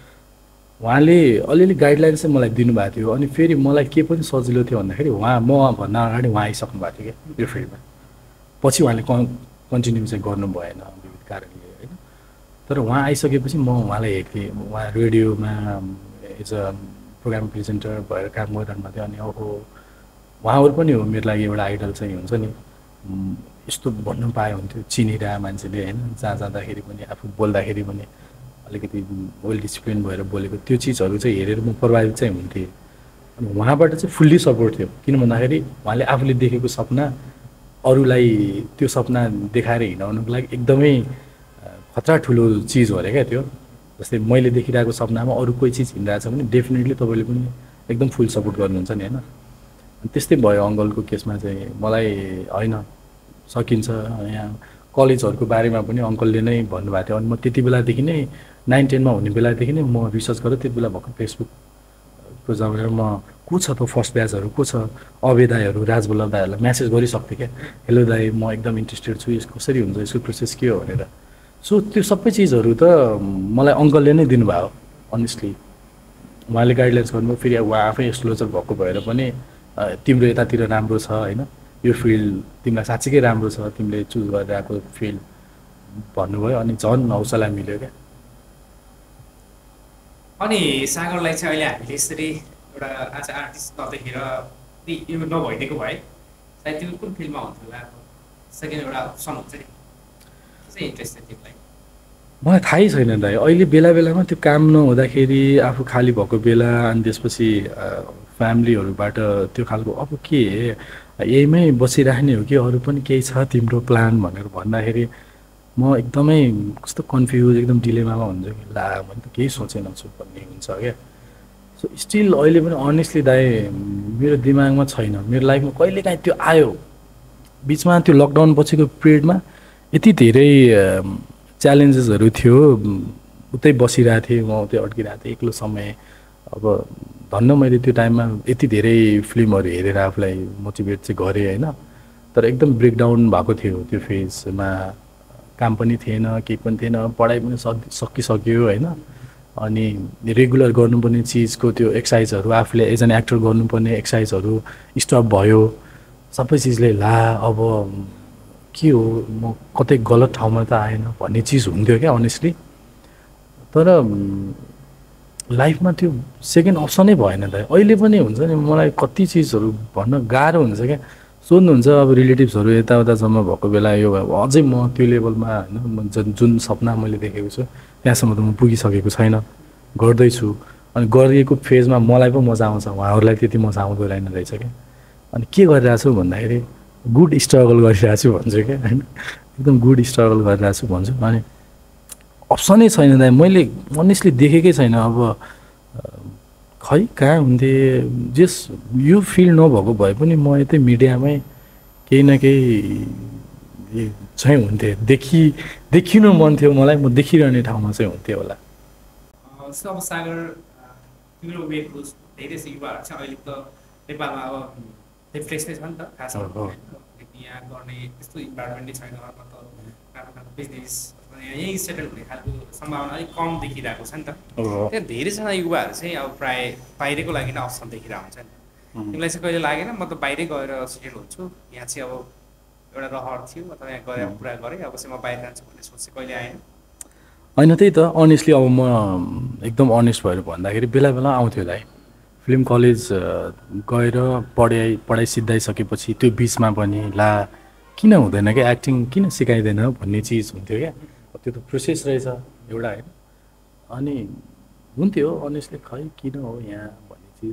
B: उहाँले अलिअलि गाइडलाइन चाहिँ मलाई दिनुभएको थियो अनि फेरि मलाई के पनि सजिलो थियो भन्दाखेरि म भन्दा अगाडि उहाँ आइसक्नु भएको थियो क्या यो फिल्डमा पछि उहाँले कन्टिन्यू चाहिँ गर्नु भएन विविध कारणले होइन तर उहाँ आइसकेपछि म उहाँलाई हेर्थेँ उहाँ रेडियोमा एज अ प्रोग्राम प्रेजेन्टर भएर काम गरिरहनु थियो अनि ओहो उहाँहरू पनि हो मेरो लागि एउटा आइडल चाहिँ हुन्छ नि यस्तो भन्नु पाए हुन्थ्यो चिनिरहेको मान्छेले होइन जहाँ जाँदाखेरि पनि आफू बोल्दाखेरि पनि अलिकति वेल डिसिप्लिन भएर बोलेको त्यो चिजहरू चाहिँ हेरेर म प्रभावित चाहिँ हुन्थेँ अनि उहाँबाट चाहिँ फुल्ली सपोर्ट थियो किन भन्दाखेरि उहाँले आफूले देखेको सपना अरूलाई त्यो सपना देखाएर हिँडाउनुको लागि एकदमै खतरा ठुलो चिज हो अरे क्या त्यो जस्तै मैले देखिरहेको सपनामा अरू कोही चिज हिँडिरहेको छ भने डेफिनेटली तपाईँले पनि एकदम फुल सपोर्ट गर्नुहुन्छ नि होइन त्यस्तै भयो अङ्कलको केसमा चाहिँ मलाई होइन सकिन्छ यहाँ कलेजहरूको बारेमा पनि अङ्कलले नै भन्नुभएको थियो अनि म त्यति बेलादेखि नै 9-10मा हुने बेलादेखि नै म रिसर्च गरेँ त्यति बेला भर्खर फेसबुकको जमानामा म को छ त फर्स्ट ब्याचहरू को छ अवेदायहरू राजबल्लभ दाईहरूलाई म्यासेज गरिसक्थेँ क्या हेलो दाई म एकदम इन्ट्रेस्टेड छु यसको कसरी हुन्छ यसको प्रोसेस के हो भनेर सो त्यो सबै चिजहरू त मलाई अङ्कलले नै दिनुभयो अनेस्टली उहाँले गाइडलाइन्स गर्नुभयो फेरि उहाँ आफै एस्ट्रोलोजर भएको भएर पनि तिम्रो यतातिर राम्रो छ होइन यो फिल्ड तिमीलाई साँच्चीकै राम्रो छ तिमीले चुज गरेर आएको फिल्ड भन्नुभयो अनि झन् हौसला मिल्यो क्या
A: अनि सागरलाई चाहिँ अहिले हामीले यसरी एउटा आज आर्टिस्ट नदेखेर यो नभइदिएको भए सायद तिमी कुन फिल्डमा हुन्थ्यो होला सेकेन्ड एउटा अप्सन हुन्छ नि चाहिँ इन्ट्रेस्ट थियो तिमीलाई
B: मलाई थाहै छैन दाइ अहिले बेलामा त्यो काम नहुँदाखेरि आफू खाली भएको बेला अनि त्यसपछि फ्यामिलीहरूबाट त्यो खालको अब के यहीमै बसिराख्ने हो कि अरू पनि केही छ तिम्रो प्लान भनेर भन्दाखेरि म एकदमै कस्तो कन्फ्युज एकदम डिलेमामा हुन्छु कि ला मैले त केही सोचेन छु भन्ने हुन्छ क्या सो स्टिल अहिले पनि अनेस्टली दाइ मेरो दिमागमा छैन मेरो लाइफमा कहिलेकाहीँ त्यो आयो बिचमा त्यो लकडाउन पछिको पिरियडमा यति धेरै च्यालेन्जेसहरू थियो उतै बसिरहेको थिएँ म उतै अड्किरहेको थिएँ एक्लो समय अब धन्न मैले त्यो टाइममा यति धेरै फिल्महरू हेरेर आफूलाई मोटिभेट चाहिँ गरेँ होइन। तर एकदम ब्रेकडाउन भएको थियो त्यो फेजमा, काम पनि थिएन, केही पनि थिएन, पढाइ पनि सकिसक्यो होइन। अनि रेगुलर गर्नुपर्ने चिजको त्यो एक्सर्साइजहरू, आफूले एज एन एक्टर गर्नुपर्ने एक्सर्साइजहरू स्टप भयो। सबै चिजले ला अब के हो, म कतै गलत ठाउँमा त आएन भन्ने चिज हुन्थ्यो क्या अनेस्टली। तर लाइफमा त्यो सेकेन्ड अप्सनै भएन त। अहिले पनि हुन्छ नि, मलाई कति चिजहरू भन्न गाह्रो हुन्छ क्या। सोध्नुहुन्छ अब रिलेटिभ्सहरू यताउतासम्म भएको बेला यो अझै म त्यो लेभलमा होइन, जुन सपना मैले देखेको छु त्यहाँसम्म त म पुगिसकेको छैन, गर्दैछु। अनि गरिएको फेजमा मलाई पो मजा आउँछ, उहाँहरूलाई त्यति मजा आउँदो रहेन रहेछ क्या। अनि के गरिरहेको छु भन्दाखेरि गुड स्ट्रगल गरिरहेको छु भन्छु क्या होइन, एकदम गुड स्ट्रगल गरिरहेको छु भन्छु। अनि अप्सनै छैन दाइ, मैले अनेस्टली देखेकै छैन। अब खै कहाँ हुन्थे, जस यो फिल्ड नभएको भए पनि म यतै मिडियामै केही न केही चाहिँ हुन्थेँ, देखिनु मन थियो मलाई, म देखिरहने ठाउँमा चाहिँ हुन्थेँ होला।
A: जस्तो अब सागर तिम्रो वेको धेरै युवाहरू चाहिँ अहिले त नेपालमा अब फ्रेस नै छ नि त, खास यहाँ गर्ने त्यस्तो इन्भाइरोमेन्ट नै छैन, त बिजनेस यहीँ सेटल हुने खालको सम्भावना अलिक कम देखिरहेको छ नि त। त्यहाँ धेरैजना युवाहरू चाहिँ अब प्रायः बाहिरको लागि नै अप्सन देखिरहेको हुन्छ नि। तिमीलाई चाहिँ कहिले लागेन म त बाहिरै गएर सेटल हुन्छु, यहाँ चाहिँ अब एउटा रहर थियो अथवा यहाँ गएर पुरा गरेँ, अब चाहिँ म बाहिर जान्छु भन्ने सोच चाहिँ कहिले आएन?
B: होइन त्यही त, अनेस्टली अब म एकदम अनेस्ट भएर भन्दाखेरि बेला बेला आउँथ्यो दाइ। फिल्म कलेज गएर पढाइ सिद्धाइसकेपछि त्यो बिचमा पनि ला किन हुँदैन क्या एक्टिङ, किन सिकाइँदैन भन्ने चिज हुन्थ्यो क्या। त्यो त प्रोसेस रहेछ एउटा होइन। अनि हुन्थ्यो अनेस्टली खै किन हो यहाँ भन्ने चिज,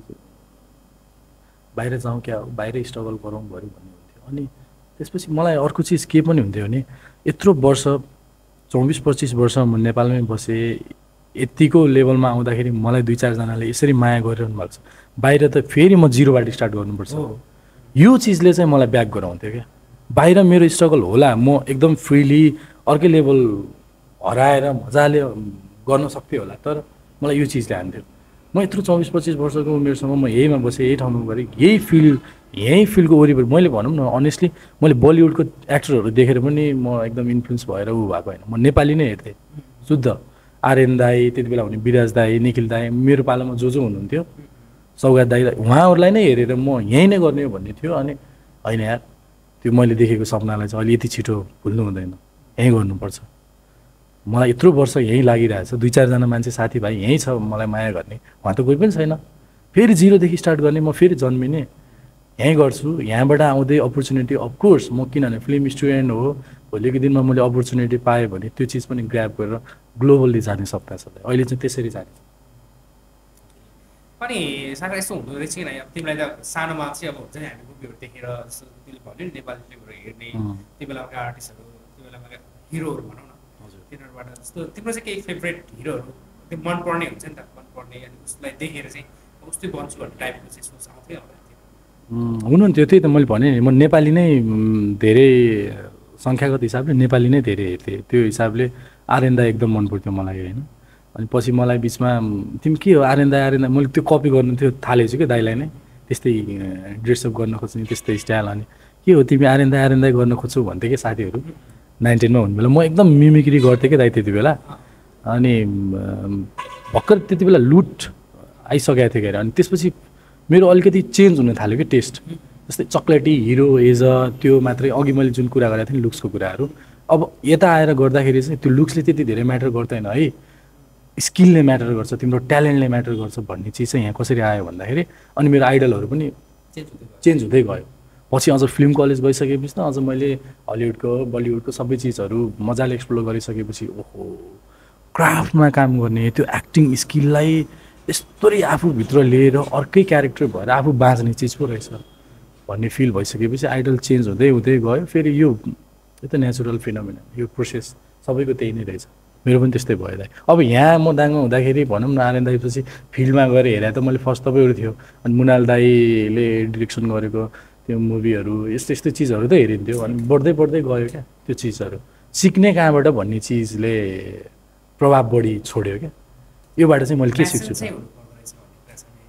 B: बाहिर जाउँ क्या हो, बाहिरै स्ट्रगल गरौँ गऱ्यो भन्ने हुन्थ्यो। अनि त्यसपछि मलाई अर्को चिज के पनि हुन्थ्यो भने यत्रो वर्ष 24-25 वर्ष म नेपालमै बसेँ, यतिको लेभलमा आउँदाखेरि मलाई 2-4जनाले यसरी माया गरिरहनु भएको छ, बाहिर त फेरि म जिरोबाट स्टार्ट गर्नुपर्छ। यो चिजले चाहिँ मलाई ब्याक गराउँथ्यो क्या। बाहिर मेरो स्ट्रगल होला, म एकदम फ्रिली अर्कै लेभल हराएर मजाले गर्न सक्थेँ होला, तर मलाई यो चिजले हान्थ्यो। म यत्रो 24-25 वर्षको उमेरसम्म म यहीमा बसेँ, यही ठाउँमा गरेँ, यही फिल्डको वरिपरि। मैले भनौँ न अनेस्टली मैले बलिउडको एक्टरहरू देखेर पनि म एकदम इन्फ्लुएन्स भएर ऊ भएको होइन, म नेपाली नै हेर्थेँ शुद्ध। आर्यन दाई, त्यति बेला हुने विराज दाई, निखिल दाई, मेरो पालामा जो हुनुहुन्थ्यो, सौगात दाई, उहाँहरूलाई नै हेरेर म यहीँ नै गर्ने हो भन्ने थियो। अनि होइन यार, त्यो मैले देखेको सपनालाई चाहिँ अहिले यति छिटो भुल्नु हुँदैन, यहीँ गर्नुपर्छ। मलाई यत्रो वर्ष यहीँ लागिरहेछ, 2-4जना मान्छे साथीभाइ यहीँ छ मलाई माया गर्ने, उहाँ त कोही पनि छैन। फेरि जिरोदेखि स्टार्ट गर्ने, म फेरि जन्मिने यहीँ गर्छु। यहाँबाट आउँदै अपर्च्युनिटी, अफकोर्स म किनभने फिल्म स्टुडेन्ट हो, भोलिको दिनमा मैले अपर्च्युनिटी पाएँ भने त्यो चिज पनि ग्र्याब गरेर ग्लोबल्ली जाने सपना छ। अहिले चाहिँ त्यसरी जाने।
A: अनि सागर यस्तो हुँदो रहेछ किन, अब तिमीलाई त सानोमा चाहिँ अब हुन्छ नि हामी मुभीहरू देखेर जस्तो तिमीले भन्यो नि नेपाली फिल्महरू हेर्ने, त्यो बेलाका आर्टिस्टहरू, त्यो बेलामा हिरोहरू भनौँ न, तिनीहरूबाट जस्तो तिम्रो चाहिँ केही फेभरेट हिरोहरू त्यो मनपर्ने हुन्छ नि त, मनपर्ने अनि उसलाई देखेर चाहिँ उस्तै बन्छु भन्ने टाइपको चाहिँ सोच आउँथ्यो होला?
B: हुनुहुन्थ्यो, त्यही त मैले भने नि, म नेपाली नै धेरै सङ्ख्यागत हिसाबले नेपाली नै धेरै हेर्थेँ। त्यो हिसाबले आर्यन दाई एकदम मन पर्थ्यो मलाई होइन। अनि पछि मलाई बिचमा तिमी के हो आर्यन दाई, मैले त्यो कपी गर्नु थियो थालेछु क्या दाईलाई नै, त्यस्तै ड्रेसअप गर्न खोज्ने त्यस्तै स्टाइल। अनि के हो तिमी आर्यन दाई गर्न खोज्छौ भन्थ्यो कि साथीहरू 9-10मा हुने बेला। म एकदम मिमिक्री गर्थेँ क्या दाई त्यति बेला। अनि भर्खर त्यति बेला लुट आइसकेको थियो क्या। अनि त्यसपछि मेरो अलिकति चेन्ज हुन थाल्यो कि टेस्ट, जस्तै चक्लेटी हिरो एज त्यो मात्रै। अघि मैले जुन कुरा गरेको थिएँ नि लुक्सको कुराहरू, अब यता आएर गर्दाखेरि चाहिँ त्यो लुक्सले त्यति धेरै म्याटर गर्दैन है, स्किलले म्याटर गर्छ, तिम्रो ट्यालेन्टले म्याटर गर्छ भन्ने चिज चाहिँ यहाँ कसरी आयो भन्दाखेरि अनि मेरो आइडलहरू पनि चेन्ज हुँदै गयो। पछि अझ फिल्म कलेज गइसकेपछि त अझ मैले हलिउडको बलिउडको सबै चिजहरू मजाले एक्सप्लोर गरिसकेपछि ओहो क्राफ्टमा काम गर्ने, त्यो एक्टिङ स्किललाई यस्तरी आफूभित्र लिएर अर्कै क्यारेक्टर भएर आफू बाँच्ने चिज पो रहेछ भन्ने फिल भइसकेपछि आइडल चेन्ज हुँदै हुँदै गयो। फेरि यो त नेचुरल फिनोमिना, यो प्रोसेस सबैको त्यही नै रहेछ। मेरो पनि त्यस्तै भयो दाइ। अब यहाँ म दाङमा हुँदाखेरि भनौँ न आर्यन दाईपछि फिल्डमा गएर हेरेँ त मैले फर्स्ट तपाईँहरू थियो, अनि मुनाल दाईले डिरेक्सन गरेको त्यो मुभीहरू यस्तो यस्तो चिजहरू त हेरिन्थ्यो। अनि बढ्दै बढ्दै गयो क्या त्यो चिजहरू, सिक्ने कहाँबाट भन्ने चिजले प्रभाव बढी छोड्यो क्या। योबाट चाहिँ मैले के सिक्छु,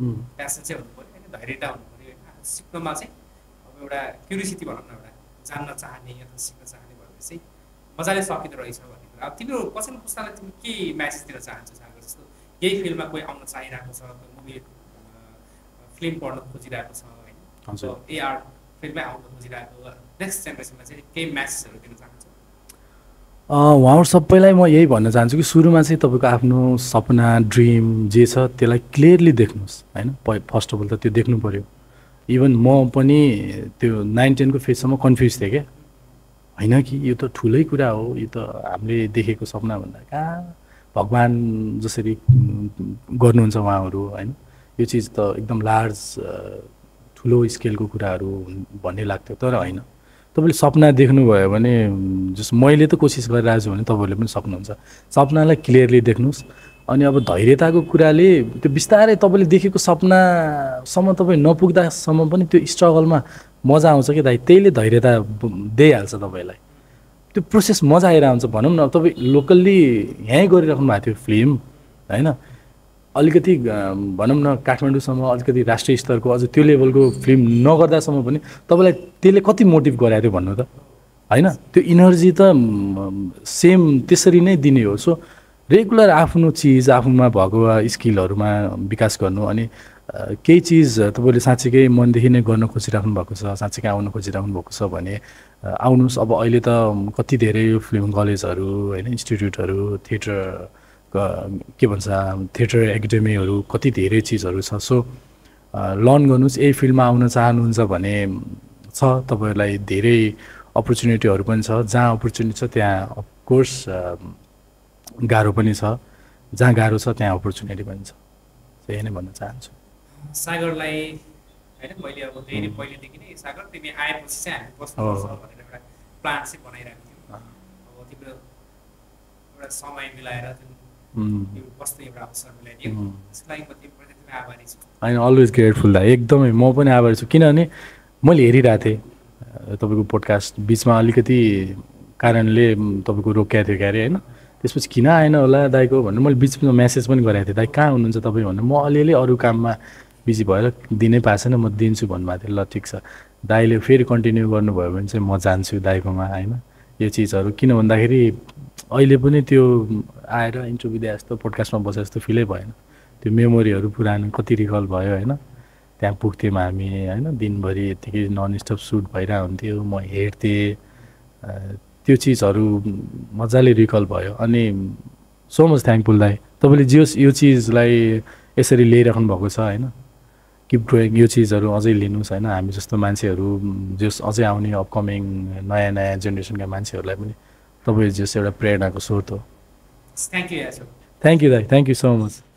A: प्यासन चाहिँ हुनु पऱ्यो होइन, धैर्यता हुनु पऱ्यो होइन। सिक्नमा चाहिँ अब एउटा क्युरियोसिटी भनौँ न, एउटा जान्न चाहने अथवा सिक्न चाहने भएपछि मजाले सकिँदो रहेछ भन्ने कुरा। अब तिम्रो पछिल्लो पुस्तालाई तिमी के म्यासेज दिन चाहन्छौ सागर? जस्तो यही फिल्डमा कोही आउन चाहिरहेको छ, मुभी फिल्म पढ्न खोजिरहेको छ होइन, एआर फिल्ममै आउन खोजिरहेको नेक्स्ट जेनेरेसनलाई चाहिँ केही म्यासेजहरू दिन चाहन्छौ?
B: उहाँहरू सबैलाई म यही भन्न चाहन्छु कि सुरुमा चाहिँ तपाईँको आफ्नो सपना ड्रिम जे छ त्यसलाई क्लियरली देख्नुहोस् होइन। फर्स्ट अफ अल त त्यो देख्नु पऱ्यो। इभन म पनि त्यो 9-10 को फेजसम्म कन्फ्युज थिएँ क्या, होइन कि यो त ठुलै कुरा हो, यो त हामीले देखेको सपना भन्दा कहाँ भगवान् जसरी गर्नुहुन्छ उहाँहरू होइन, यो चिज त एकदम लार्ज ठुलो स्केलको कुराहरू भन्ने लाग्थ्यो। तर होइन, तपाईँले सपना देख्नुभयो भने जस्तो मैले त कोसिस गरिरहेको छु भने तपाईँहरूले पनि सक्नुहुन्छ। सपनालाई क्लियरली देख्नुहोस्। अनि अब धैर्यताको कुराले त्यो बिस्तारै तपाईँले देखेको सपनासम्म तपाईँ नपुग्दासम्म पनि त्यो स्ट्रगलमा मजा आउँछ कि दाइ, त्यहीले धैर्यता दिइहाल्छ तपाईँलाई। त्यो प्रोसेस मजा आइरहन्छ। भनौँ न तपाईँ लोकल्ली यहीँ गरिराख्नु भएको थियो फिल्म होइन, अलिकति भनौँ न काठमाडौँसम्म अलिकति राष्ट्रिय स्तरको अझ त्यो लेभलको फिल्म नगर्दासम्म पनि तपाईँलाई त्यसले कति मोटिभ गराएको थियो भन्नु त होइन। त्यो इनर्जी त सेम त्यसरी नै दिने हो। सो रेगुलर आफ्नो चिज आफूमा भएको स्किलहरूमा विकास गर्नु। अनि केही चिज तपाईँले साँच्चीकै मनदेखि नै गर्न खोजिराख्नु भएको छ, साँच्चीकै आउन खोजिराख्नु भएको छ भने आउनुहोस्। अब अहिले त कति धेरै फिल्म कलेजहरू होइन, इन्स्टिट्युटहरू, थिएटर के भन्छ थिएटर एकाडेमीहरू, कति धेरै चिजहरू छ। सो लर्न गर्नुहोस्। यही फिल्डमा आउन चाहनुहुन्छ भने छ तपाईँहरूलाई धेरै अपर्च्युनिटीहरू पनि छ। जहाँ अपर्च्युनिटी छ त्यहाँ अफकोर्स गाह्रो पनि छ, जहाँ गाह्रो छ त्यहाँ अपर्च्युनिटी पनि छ। यही नै भन्न चाहन्छु
A: सागरलाई होइन। मैले अब धेरै पहिलेदेखि नै सागर तिमी आएपछि चाहिँ हामी बस्नुपर्छ भनेर एउटा प्लान चाहिँ बनाइरहेको थियौँ। अब तिम्रो एउटा समय मिलाएर यो बस्ने एउटा अवसर मिलाइदियो, त्यसको लागि म तिमीप्रति एकदमै आभारी छु।
B: होइन, अलवेज ग्रेटफुल दा, एकदमै म पनि आभारी छु। किनभने मैले हेरिरहेको थिएँ तपाईँको पोडकास्ट, बिचमा अलिकति कारणले तपाईँको रोकिएको थियो क्यारे होइन। त्यसपछि किन आएन होला दाइको भनेर मैले बिचमा मेसेज पनि गरेको थिएँ, दाइ कहाँ हुनुहुन्छ तपाईँ भनेर। म अलिअलि अरू काममा बिजी भएर दिनै पाएको छैन, म दिन्छु भन्नुभएको थियो। ल ठिक छ, दाइले फेरि कन्टिन्यू गर्नुभयो भने चाहिँ म जान्छु दाइकोमा होइन। यो चिजहरू किन भन्दाखेरि अहिले पनि त्यो आएर इन्टरभ्यू दिए जस्तो पोडकास्टमा बसे जस्तो फिलै भएन। त्यो मेमोरीहरू पुरानो कति रिकल भयो होइन। त्यहाँ पुग्थ्यौँ हामी होइन, दिनभरि यत्तिकै ननस्टप सुट भइरहेको हुन्थ्यो, म हेर्थेँ। त्यो चिजहरू मजाले रिकल भयो। अनि सो मच थ्याङ्कफुल दाइ, तपाईँले यो चिजलाई यसरी ल्याइराख्नु भएको छ होइन। किप ग्रोइङ, यो चिजहरू अझै लिनुहोस् होइन। हामी जस्तो मान्छेहरू जस अझै आउने अपकमिङ नयाँ नयाँ जेनेरेसनका मान्छेहरूलाई पनि तपाईँ जस्तो एउटा प्रेरणाको स्रोत हो।
A: थ्याङ्क यू
B: दाइ, थ्याङ्क यू सो मच।